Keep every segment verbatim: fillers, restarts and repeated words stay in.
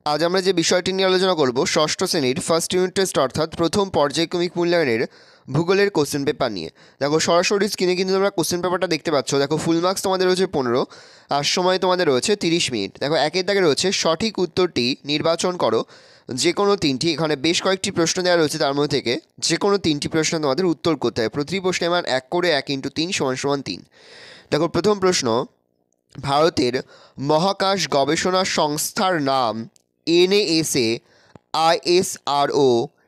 আজ আমরা যে বিষয়টি নিয়ে আলোচনা করব ষষ্ঠ শ্রেণীর ফার্স্ট ইউনিট টেস্ট অর্থাৎ প্রথম পর্যায়ক্রমিক মূল্যায়নের ভূগোলের কোশ্চেন পেপার নিয়ে। দেখো সরাসরি স্ক্রিনে কিন্তু তোমরা কোশ্চেন পেপারটা দেখতে পাচ্ছ। দেখো ফুল মার্কস তোমাদের রয়েছে পনেরো আর সময় তোমাদের রয়েছে তিরিশ মিনিট। দেখো একের দাগে রয়েছে সঠিক উত্তরটি নির্বাচন করো যে কোনো তিনটি। এখানে বেশ কয়েকটি প্রশ্ন দেওয়া রয়েছে, তার মধ্যে থেকে যে কোনো তিনটি প্রশ্ন তোমাদের উত্তর করতে হবে। প্রতিটি প্রশ্নে আমার এক করে এক ইন্টু তিন সমান সমান তিন। দেখো প্রথম প্রশ্ন, ভারতের মহাকাশ গবেষণা সংস্থার নাম এনএএসএ, আইএসআরও,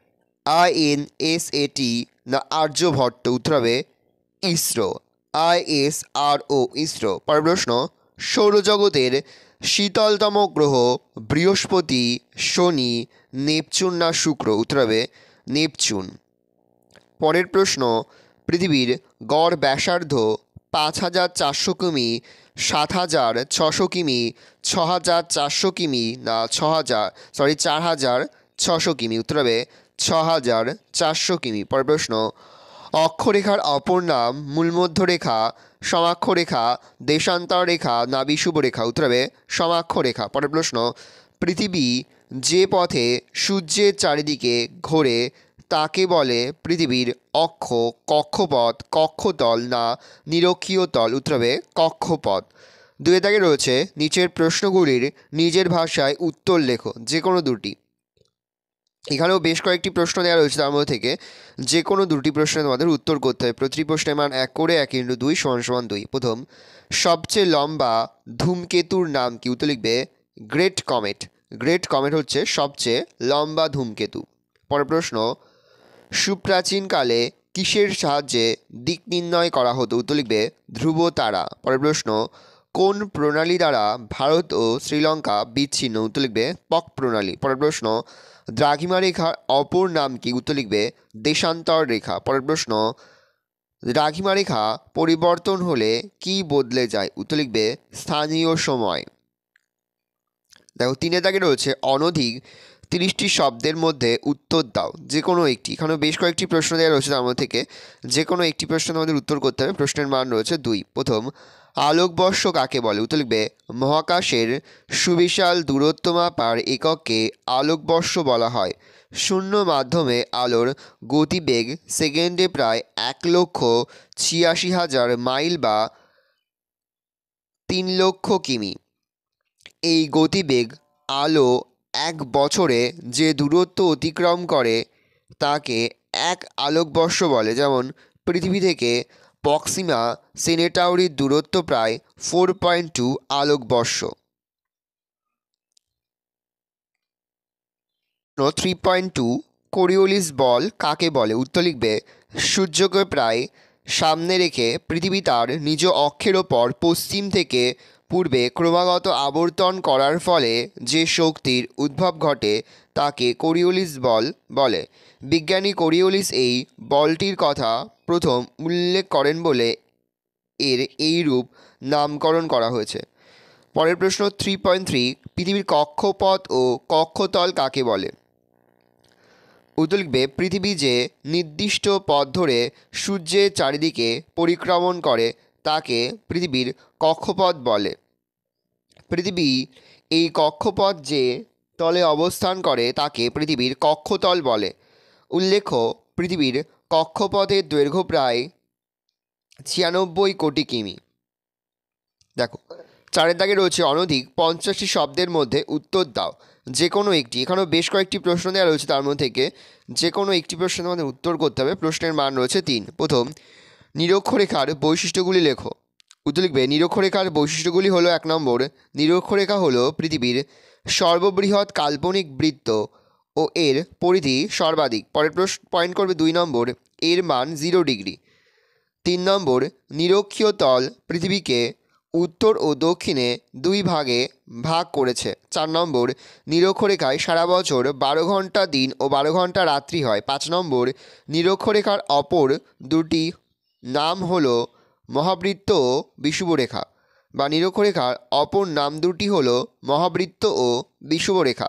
আইএনএসএটি না আর্যভট্ট? উত্তর হবে ইসরো, আইএসআরও ইসরো। পরের প্রশ্ন, সৌরজগতের শীতলতম গ্রহ বৃহস্পতি, শনি, নেপচুন না শুক্র? উত্তর হবে নেপচুন। পরের প্রশ্ন, পৃথিবীর গড় ব্যাসার্ধ পাঁচ হাজার চারশো কিমি, সাত হাজার ছশো কিমি, ছ হাজার চারশো কিমি না ছ হাজার সরি চার হাজার ছশো কিমি? উত্তর হবে ছ হাজার চারশো কিমি। পরের প্রশ্ন, অক্ষরেখার অপর নাম মূলমধ্যরেখা, সমাক্ষরেখা, দেশান্তর রেখা না বিষুবরেখা? উত্তর হবে সমাক্ষরেখা। পরের প্রশ্ন, পৃথিবী যে পথে সূর্যের চারিদিকে ঘোরে তাকে বলে পৃথিবীর অক্ষ, কক্ষপথ, কক্ষতল না নিরক্ষীয় তল? উত্তর হবে কক্ষপথ। দুয়ে দাগে রয়েছে নিচের প্রশ্নগুলির নিজের ভাষায় উত্তর লেখো, যে কোনো দুটি। এখানেও বেশ কয়েকটি প্রশ্ন দেওয়া রয়েছে, তার মধ্যে থেকে যে কোনো দুটি প্রশ্নে তোমাদের উত্তর করতে হবে। প্রতিটি প্রশ্নের মান এক করে এক ইন্টু দুই সমান সমান দুই। প্রথম, সবচেয়ে লম্বা ধূমকেতুর নাম কি? উত্তর লিখবে গ্রেট কমেট। গ্রেট কমেট হচ্ছে সবচেয়ে লম্বা ধূমকেতু। পরের প্রশ্ন, সুপ্রাচীনকালে কিসের সাহায্যে দিক নির্ণয় করা হতো? উত্তর লিখবে ধ্রুব তারা। পরের প্রশ্ন, কোন প্রণালী দ্বারা ভারত ও শ্রীলঙ্কা বিচ্ছিন্ন? উত্তর লিখবে পক প্রণালী। পরের প্রশ্ন, দ্রাঘিমা রেখার অপর নাম কি? উত্তর লিখবে দেশান্তর রেখা। পরের প্রশ্ন, দ্রাঘিমা রেখা পরিবর্তন হলে কি বদলে যায়? উত্তর লিখবে স্থানীয় সময়। দেখো তিনের দাগে রয়েছে অনধিক তিরিশটি শব্দের মধ্যে উত্তর দাও, যে কোনো একটি। এখানে বেশ কয়েকটি প্রশ্ন দেওয়া রয়েছে, তার মধ্যে থেকে যে কোনো একটি প্রশ্ন আমাদের উত্তর করতে হবে। প্রশ্নের মান রয়েছে দুই। প্রথম, আলোকবর্ষ কাকে বলে? উত্তর লিখবে মহাকাশের সুবিশাল দূরত্ব মাপার এককে আলোকবর্ষ বলা হয়। শূন্য মাধ্যমে আলোর গতিবেগ সেকেন্ডে প্রায় এক লক্ষ ছিয়াশি হাজার মাইল বা তিন লক্ষ কিমি। এই গতিবেগ আলো এক বছরে যে দূরত্ব অতিক্রম করে তাকে এক আলোকবর্ষ বলে। যেমন পৃথিবী থেকে প্রক্সিমা সেনেটাউরির দূরত্ব প্রায় ফোর পয়েন্ট টু আলোকবর্ষ। থ্রি পয়েন্ট টু, কোরিওলিস বল কাকে বলে? উত্তর লিখবে সূর্যকে প্রায় সামনে রেখে পৃথিবী তার নিজ অক্ষের ওপর পশ্চিম থেকে পূর্বে ক্রমাগত আবর্তন করার ফলে যে শক্তির উদ্ভব ঘটে তাকে কোরিওলিস বল বলে। বিজ্ঞানী কোরিওলিস এই বলটির কথা প্রথম উল্লেখ করেন বলে এর এই রূপ নামকরণ করা হয়েছে। পরের প্রশ্ন, থ্রি পয়েন্ট থ্রি, পৃথিবীর কক্ষপথ ও কক্ষতল কাকে বলে? উত্তর লিখবে পৃথিবী যে নির্দিষ্ট পথ ধরে সূর্যের চারিদিকে পরিক্রমণ করে তাকে পৃথিবীর কক্ষপথ বলে। পৃথিবী এই কক্ষপথ যে তলে অবস্থান করে তাকে পৃথিবীর কক্ষতল বলে। উল্লেখ্য, পৃথিবীর কক্ষপথের দৈর্ঘ্য প্রায় ছিয়ানব্বই কোটি কিমি। দেখো চারের দাগে রয়েছে অনধিক পঞ্চাশটি শব্দের মধ্যে উত্তর দাও, যে কোনো একটি। এখানেও বেশ কয়েকটি প্রশ্ন দেওয়া রয়েছে, তার মধ্যে থেকে যে কোনো একটি প্রশ্নের মধ্যে উত্তর করতে হবে। প্রশ্নের মান রয়েছে তিন। প্রথম, নিরক্ষরেখার বৈশিষ্ট্যগুলি লেখো। উত্তর লিখবে নিরক্ষরেখার বৈশিষ্ট্যগুলি হলো এক নম্বর, নিরক্ষরেখা হলো পৃথিবীর সর্ববৃহৎ কাল্পনিক বৃত্ত ও এর পরিধি সর্বাধিক। পরের প্রশ্ন পয়েন্ট করবে দুই নম্বর, এর মান জিরো ডিগ্রি। তিন নম্বর, নিরক্ষীয় তল পৃথিবীকে উত্তর ও দক্ষিণে দুই ভাগে ভাগ করেছে। চার নম্বর, নিরক্ষরেখায় সারা বছর বারো ঘন্টা দিন ও বারো ঘন্টা রাত্রি হয়। পাঁচ নম্বর, নিরক্ষরেখার অপর দুটি নাম হলো মহাবৃত্ত ও বিষুবরেখা, বা নিরক্ষরেখার অপর নাম দুটি হলো মহাবৃত্ত ও বিষুবরেখা।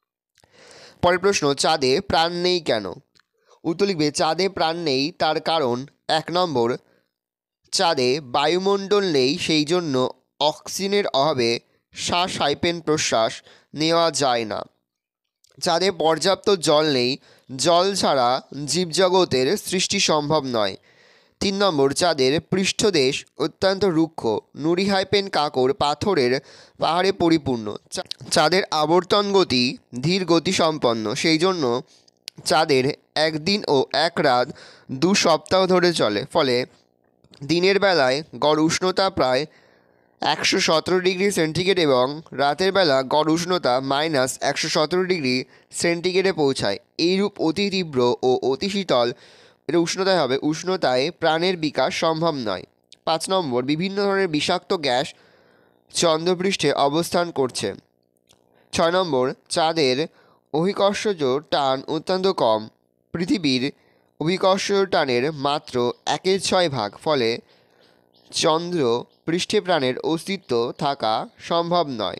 পরের প্রশ্ন, চাঁদে প্রাণ নেই কেন? উত্তর লিখবে চাঁদে প্রাণ নেই তার কারণ এক নম্বর, চাঁদে বায়ুমণ্ডল নেই, সেই জন্য অক্সিজেনের অভাবে শ্বাস হাইপেন প্রশ্বাস নেওয়া যায় না। চাঁদে পর্যাপ্ত জল নেই, জল ছাড়া জীবজগতের সৃষ্টি সম্ভব নয়। তিন নম্বর, চাঁদের পৃষ্ঠদেশ অত্যন্ত রুক্ষ, নুড়ি হাইপেন কাকর পাথরের পাহাড়ে পরিপূর্ণ। চাঁদের আবর্তন গতি ধীর গতিসম্পন্ন, সেই জন্য চাঁদের একদিন ও এক রাত দু সপ্তাহ ধরে চলে। ফলে দিনের বেলায় গড় উষ্ণতা প্রায় একশো সতেরো ডিগ্রি সেন্টিগ্রেড এবং রাতের বেলা গড় উষ্ণতা মাইনাস একশো সতেরো ডিগ্রি সেন্টিগ্রেডে পৌঁছায়। এইরূপ অতি তীব্র ও অতি শীতল এটা উষ্ণতায় হবে, উষ্ণতায় প্রাণের বিকাশ সম্ভব নয়। পাঁচ নম্বর, বিভিন্ন ধরনের বিষাক্ত গ্যাস চন্দ্রপৃষ্ঠে অবস্থান করছে। ছয় নম্বর, চাঁদের অভিকর্ষজ টান অত্যন্ত কম, পৃথিবীর অভিকর্ষজ টানের মাত্র একের ছয় ভাগ, ফলে চন্দ্র পৃষ্ঠে প্রাণের অস্তিত্ব থাকা সম্ভব নয়।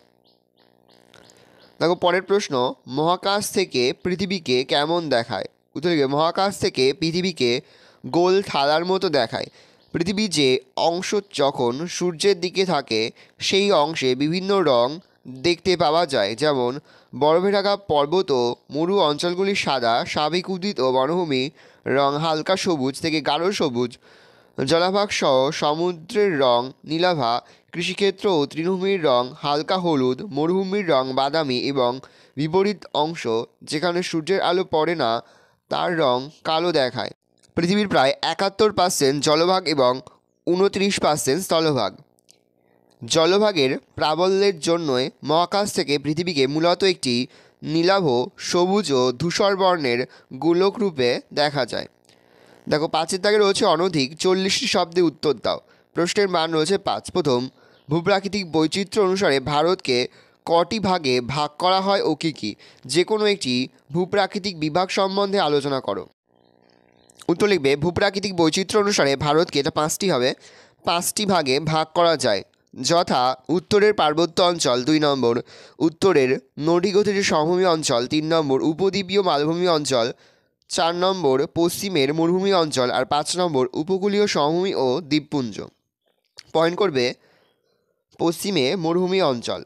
দেখো পরের প্রশ্ন, মহাকাশ থেকে পৃথিবীকে কেমন দেখায়? উত্তর লিখবে, মহাকাশ থেকে পৃথিবীকে গোল থালার মতো দেখায়। পৃথিবী যে অংশ যখন সূর্যের দিকে থাকে সেই অংশে বিভিন্ন রং দেখতে পাওয়া যায়, যেমন বরফে ঢাকা পর্বত ও মরু অঞ্চলগুলি সাদা, স্বাভাবিক উদ্ভিদ ও বনভূমি রং হালকা সবুজ থেকে গাঢ় সবুজ, জলাভাগ সহ সমুদ্রের রং নীলাভা, কৃষিক্ষেত্র ও তৃণভূমির রং হালকা হলুদ, মরুভূমির রং বাদামি এবং বিপরীত অংশ যেখানে সূর্যের আলো পড়ে না তার রং কালো দেখায়। পৃথিবীর প্রায় একাত্তর পার্সেন্ট জলভাগ এবং উনত্রিশ পার্সেন্ট স্থলভাগ। জলভাগের প্রাবল্যের জন্যই মহাকাশ থেকে পৃথিবীকে মূলত একটি নীলাভ, সবুজ ও ধূসর বর্ণের গোলক রূপে দেখা যায়। দেখো পাঁচের দাগে রয়েছে অনধিক চল্লিশটি শব্দে উত্তর দাও। প্রশ্নের মান রয়েছে পাঁচ। প্রথম, ভূপ্রাকৃতিক বৈচিত্র্য অনুসারে ভারতকে কটি ভাগে ভাগ করা হয় ও কী কী? যে কোনো একটি ভূপ্রাকৃতিক বিভাগ সম্বন্ধে আলোচনা করো। উত্তর লিখবে, ভূপ্রাকৃতিক বৈচিত্র্য অনুসারে ভারতকে, এটা পাঁচটি হবে, পাঁচটি ভাগে ভাগ করা যায়, যথা উত্তরের পার্বত্য অঞ্চল, দুই নম্বর উত্তরের নদীগঠিত সমভূমি অঞ্চল, তিন নম্বর উপদ্বীপীয় মালভূমি অঞ্চল, চার নম্বর পশ্চিমের মরুভূমি অঞ্চল, আর পাঁচ নম্বর উপকূলীয় সমভূমি ও দ্বীপপুঞ্জ। পয়েন্ট করবে পশ্চিমে মরুভূমি অঞ্চল।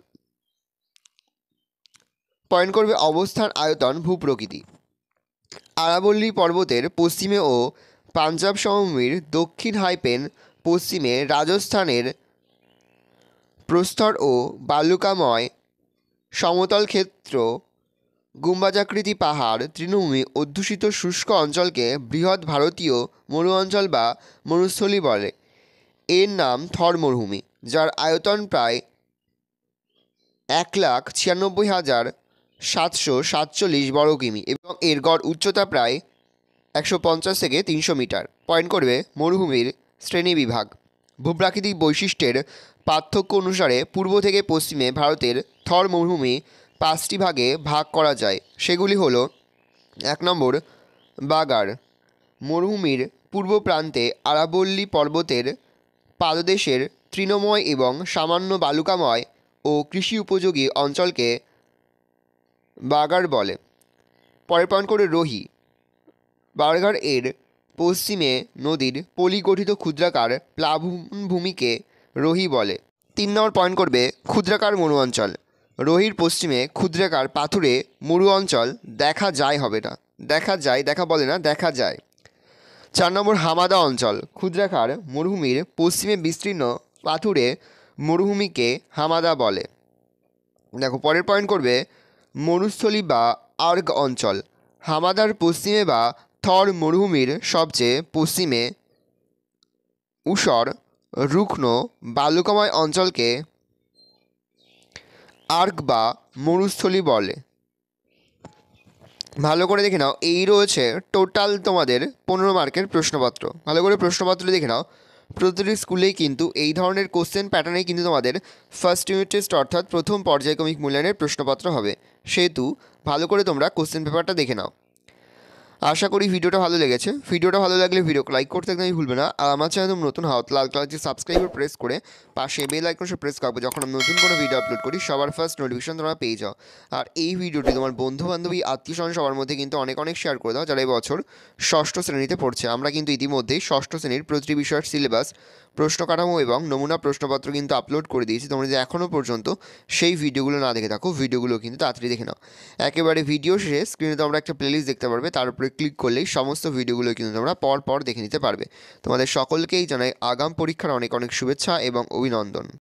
পয়েন্ট করবে অবস্থান, আয়তন, ভূপ্রকৃতি। আরাবল্লী পর্বতের পশ্চিমে ও পাঞ্জাব সমভূমির দক্ষিণ হাইপেন পশ্চিমে রাজস্থানের প্রস্তর ও বালুকাময় সমতল ক্ষেত্র, গুম্বাজাকৃতি পাহাড়, তৃণভূমি অধ্যুষিত শুষ্ক অঞ্চলকে বৃহৎ ভারতীয় মরু অঞ্চল বা মরুস্থলী বলে। এর নাম থর মরুভূমি, যার আয়তন প্রায় এক লাখ ছিয়ানব্বই হাজার সাতশো সাতচল্লিশ বর্গ কিমি এবং এর গড় উচ্চতা প্রায় একশো পঞ্চাশ থেকে তিনশো মিটার। পয়েন্ট করবে মরুভূমির শ্রেণীবিভাগ। ভূপ্রাকৃতিক বৈশিষ্ট্যের পার্থক্য অনুসারে পূর্ব থেকে পশ্চিমে ভারতের থর মরুভূমি পাঁচটি ভাগে ভাগ করা যায়। সেগুলি হলো, এক নম্বর বাগার, মরুভূমির পূর্ব প্রান্তে আরাবল্লী পর্বতের পাদদেশের তৃণময় এবং সামান্য বালুকাময় ও কৃষি উপযোগী অঞ্চলকে বাগার বলে। পরের পয়েন্ট করে রোহি, বাগার এর পশ্চিমে নদীর পলিগঠিত ক্ষুদ্রাকার প্লাবনভূমিকে রোহি বলে। তিন নম্বর পয়েন্ট করবে ক্ষুদ্রাকার মরু অঞ্চল। রোহির পশ্চিমে ক্ষুদ্রাকার পাথুরে মরু অঞ্চল দেখা যায়, হবে না দেখা যায়, দেখা বলে না, দেখা যায়। চার নম্বর হামাদা অঞ্চল, ক্ষুদ্রাকার মরুভূমির পশ্চিমে বিস্তীর্ণ পাথুরে মরুভূমিকে হামাদা বলে। দেখো পরের পয়েন্ট করবে মরুস্থলী বা আর্গ অঞ্চল। হামাদার পশ্চিমে বা থর মরুভূমির সবচেয়ে পশ্চিমে ঊষর রুক্ষ বালুকাময় অঞ্চলকে আর্গ বা মরুস্থলী বলে। ভালো করে দেখে নাও, এই রয়েছে টোটাল তোমাদের পনেরো মার্কের প্রশ্নপত্র। ভালো করে প্রশ্নপত্র দেখে নাও। প্রতিটি স্কুলেই কিন্তু এই ধরনের কোশ্চেন প্যাটার্নেই কিন্তু তোমাদের ফার্স্ট ইউনিট টেস্ট অর্থাৎ প্রথম পর্যায়ক্রমিক মূল্যায়নের প্রশ্নপত্র হবে। সেহেতু ভালো করে তোমরা কোশ্চেন পেপারটা দেখে নাও। আশা করি ভিডিওটা ভালো লেগেছে। ভিডিওটা ভালো লাগলে ভিডিওকে লাইক করতে একদমই ভুলবে না। আর আমার চ্যানেল তুমি নতুন হও, লাল কালার সাবস্ক্রাইব প্রেস করে পাশে বেল আইকনটা প্রেস করবে, যখন আমি নতুন কোনো ভিডিও আপলোড করি সবার ফার্স্ট নোটিফিকেশন তোমরা পেয়ে যাও। আর এই ভিডিওটি তোমার বন্ধু বান্ধবী আত্মীয় স্বজন সবার মধ্যে কিন্তু অনেক অনেক শেয়ার করে দাও যারা এই বছর ষষ্ঠ শ্রেণীতে পড়ছে। আমরা কিন্তু ইতিমধ্যেই ষষ্ঠ শ্রেণীর প্রতিটি বিষয়ের সিলেবাস প্রশ্ন কাঠামো এবং নমুনা প্রশ্নপত্র কিন্তু আপলোড করে দিয়েছি। তোমরা যদি এখনও পর্যন্ত সেই ভিডিওগুলো না দেখে থাকো, ভিডিওগুলো কিন্তু তাড়াতাড়ি দেখে নাও। একেবারে ভিডিও শেষে স্ক্রিনে তোমরা একটা প্লেলিস্ট দেখতে পারবে, তার উপরে ক্লিক করলেই সমস্ত ভিডিওগুলো কিন্তু তোমরা পর পর দেখে নিতে পারবে। তোমাদের সকলকেই জানাই আগাম পরীক্ষার অনেক অনেক শুভেচ্ছা এবং অভিনন্দন।